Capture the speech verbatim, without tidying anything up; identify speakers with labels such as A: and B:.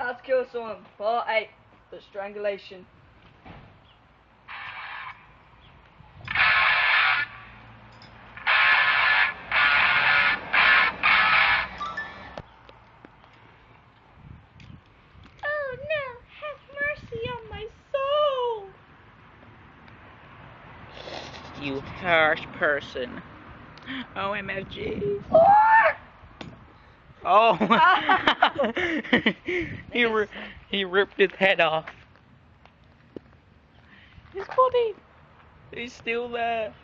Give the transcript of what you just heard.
A: How to kill someone. Part eight. The strangulation. Oh no, have mercy on my soul.
B: You harsh person. O M F G. Oh. he ri he ripped his head off. His body. He's still there.